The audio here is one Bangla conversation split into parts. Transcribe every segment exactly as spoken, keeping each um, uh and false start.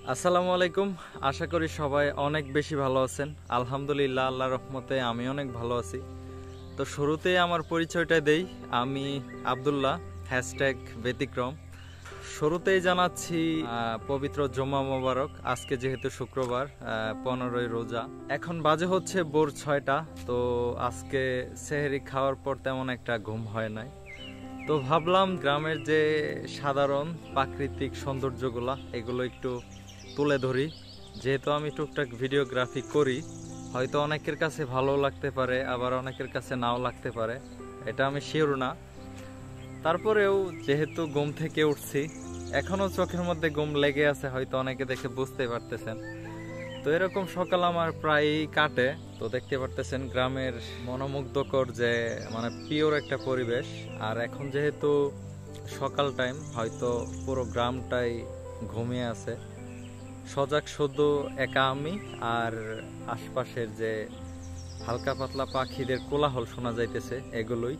আসসালামু আলাইকুম। আশা করি সবাই অনেক বেশি ভালো আছেন। আলহামদুলিল্লাহ, আল্লাহর রহমতে আমি অনেক ভালো আছি। তো শুরুতেই আমার পরিচয়টা দেই। আমি আব্দুল্লাহ, হ্যাশট্যাগ ব্যতিক্রম। শুরুতেই জানাচ্ছি পবিত্র জুম্মা মোবারক। আজকে যেহেতু শুক্রবার, পনেরোই রোজা, এখন বাজে হচ্ছে ভোর ছয়টা। তো আজকে সেহরি খাওয়ার পর তেমন একটা ঘুম হয় নাই। তো ভাবলাম গ্রামের যে সাধারণ প্রাকৃতিক সৌন্দর্যগুলা এগুলো একটু তুলে ধরি। যেহেতু আমি টুকটাক ভিডিওগ্রাফি করি, হয়তো অনেকের কাছে ভালো লাগতে পারে, আবার অনেকের কাছে নাও লাগতে পারে, এটা আমি শিওর না। তারপরেও যেহেতু ঘুম থেকে উঠছি, এখনও চোখের মধ্যে ঘুম লেগে আছে, হয়তো অনেকে দেখে বুঝতে পারতেছেন। তো এরকম সকাল আমার প্রায়ই কাটে। তো দেখতে পারতেছেন গ্রামের মনোমুগ্ধকর যে মানে পিওর একটা পরিবেশ। আর এখন যেহেতু সকাল টাইম, হয়তো পুরো গ্রামটাই ঘুমিয়ে আছে। সজাগ শুধু একা আমি, আর আশপাশের যে হালকা পাতলা পাখিদের কোলাহল শোনা যাইতেছে এগুলোই।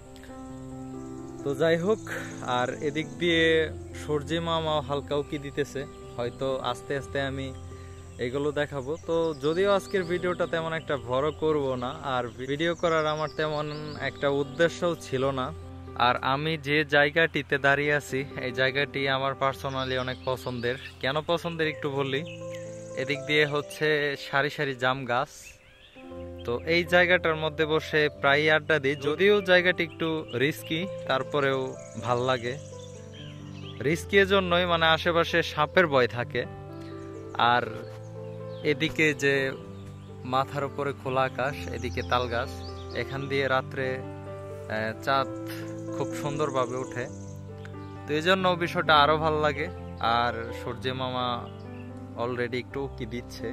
তো যাই হোক, আর এদিক দিয়ে সূর্যি মামা হালকা উকি দিতেছে, হয়তো আস্তে আস্তে আমি এগুলো দেখাবো। তো যদিও আজকের ভিডিওটা তেমন একটা বড় করব না, আর ভিডিও করার আমার তেমন একটা উদ্দেশ্যও ছিল না। আর আমি যে জায়গাটিতে দাঁড়িয়ে আছি, এই জায়গাটি আমার পার্সোনালি অনেক পছন্দের। কেন পছন্দের একটু বলি। এদিক দিয়ে হচ্ছে সারি সারি জাম গাছ। তো এই জায়গাটার মধ্যে বসে প্রায় আড্ডা দিই। যদিও জায়গাটি একটু রিস্কি, তারপরেও ভাল লাগে। রিস্কি এর জন্যই, মানে আশেপাশে সাপের ভয় থাকে। আর এদিকে যে মাথার উপরে খোলা আকাশ, এদিকে তাল গাছ, এখান দিয়ে রাত্রে চাঁদ খুব সুন্দরভাবে ওঠে। তো এই জন্য বিষয়টা আরো ভালো লাগে। আর সূর্য মামা অলরেডি একটু উকি দিচ্ছে।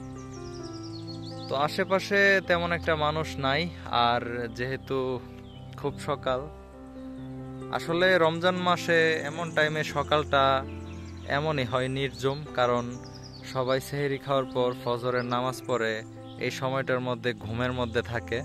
তো আশেপাশে তেমন একটা মানুষ নাই। আর যেহেতু খুব সকাল, আসলে রমজান মাসে এমন টাইমে সকালটা এমনই হয়, নির্জম। কারণ সবাই সেহরি খাওয়ার পর ফজরের নামাজ পড়ে এই সময়টার মধ্যে ঘুমের মধ্যে থাকে।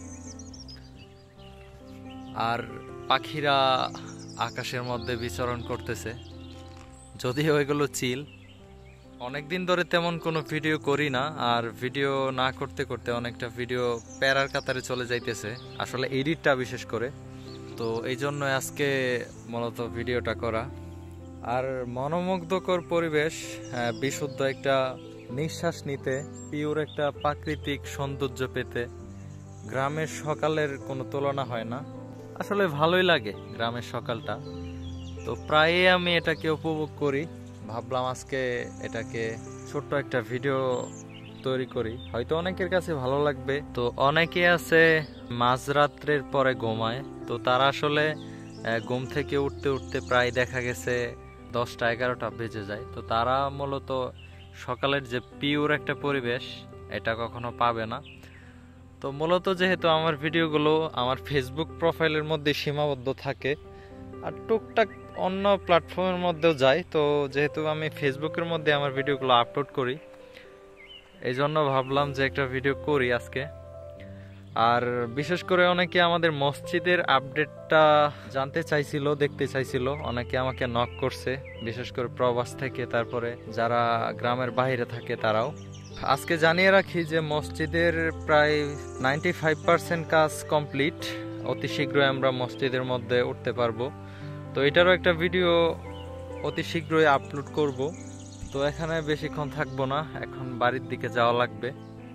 আর পাখিরা আকাশের মধ্যে বিচরণ করতেছে, যদিও এগুলো চিল। অনেকদিন ধরে তেমন কোনো ভিডিও করি না, আর ভিডিও না করতে করতে অনেকটা ভিডিও প্যারার কাতারে চলে যাইতেছে, আসলে এডিটটা বিশেষ করে। তো এই জন্য আজকে মূলত ভিডিওটা করা। আর মনোমুগ্ধকর পরিবেশ, বিশুদ্ধ একটা নিঃশ্বাস নিতে, পিওর একটা প্রাকৃতিক সৌন্দর্য পেতে গ্রামের সকালের কোনো তুলনা হয় না। আসলে ভালোই লাগে গ্রামের সকালটা। তো প্রায়ই আমি এটাকে উপভোগ করি। ভাবলাম আজকে এটাকে ছোট্ট একটা ভিডিও তৈরি করি, হয়তো অনেকের কাছে ভালো লাগবে। তো অনেকে আছে মাঝরাত্রের পরে ঘুমায়, তো তারা আসলে ঘুম থেকে উঠতে উঠতে প্রায় দেখা গেছে দশটা এগারোটা বেজে যায়। তো তারা মূলত সকালের যে পিওর একটা পরিবেশ, এটা কখনো পাবে না। তো মূলত যেহেতু আমার ভিডিওগুলো আমার ফেসবুক প্রোফাইলের মধ্যে সীমাবদ্ধ থাকে, আর টুকটাক অন্য প্ল্যাটফর্মের মধ্যেও যাই, তো যেহেতু আমি ফেসবুকের মধ্যে আমার ভিডিওগুলো আপলোড করি, এই জন্য ভাবলাম যে একটা ভিডিও করি আজকে। আর বিশেষ করে অনেকে আমাদের মসজিদের আপডেটটা জানতে চাইছিল, দেখতে চাইছিল, অনেকে আমাকে নক করছে, বিশেষ করে প্রবাস থেকে, তারপরে যারা গ্রামের বাইরে থাকে তারাও। আজকে জানিয়ে রাখি যে মসজিদের প্রায় নাইনটি ফাইভ পার্সেন্ট কাজ কমপ্লিট। অতি শীঘ্রই আমরা মসজিদের মধ্যে উঠতে পারবো। তো এটারও একটা ভিডিও অতি শীঘ্রই আপলোড করব। তো এখানে বেশিক্ষণ থাকবো না, এখন বাড়ির দিকে যাওয়া লাগবে।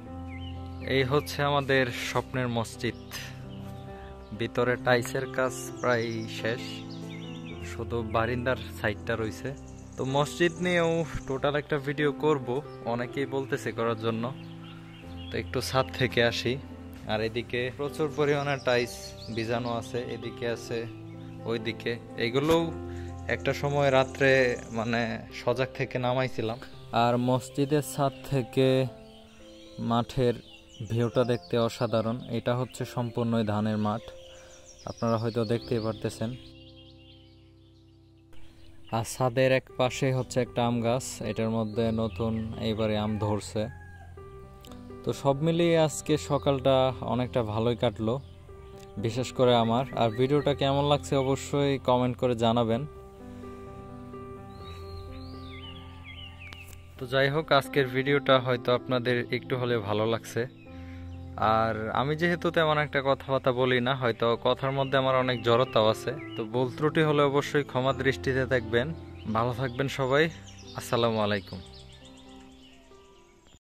এই হচ্ছে আমাদের স্বপ্নের মসজিদ। ভিতরে টাইসের কাজ প্রায় শেষ, শুধু বারিন্দার সাইডটা রয়েছে। তো মসজিদ নিয়েও টোটাল একটা ভিডিও করব, অনেকেই বলতেছে করার জন্য। তো একটু ছাদ থেকে আসি। আর এদিকে প্রচুর পরিমাণে টাইস বিজানো আছে, এদিকে আছে, ওইদিকে। এগুলোও একটা সময় রাত্রে মানে সজাগ থেকে নামাইছিলাম। আর মসজিদের ছাদ থেকে মাঠের ভিউটা দেখতে অসাধারণ। এটা হচ্ছে সম্পূর্ণই ধানের মাঠ, আপনারা হয়তো দেখতেই পারতেছেন। আর ছাদের এক পাশে হচ্ছে একটা আম গাছ, এটার মধ্যে নতুন এইবারে আম ধরছে। তো সব মিলিয়ে আজকে সকালটা অনেকটা ভালোই কাটলো, বিশেষ করে আমার। আর ভিডিওটা কেমন লাগছে অবশ্যই কমেন্ট করে জানাবেন। তো যাই হোক, আজকের ভিডিওটা হয়তো আপনাদের একটু হলে ভালো লাগছে। আর আমি যেহেতু তেমন একটা কথাবার্তা বলি না, হয়তো কথার মধ্যে আমার অনেক জড়তাও আছে, তো ভুল ত্রুটি হলে অবশ্যই ক্ষমা দৃষ্টিতে দেখবেন। ভালো থাকবেন সবাই। আসসালামু আলাইকুম।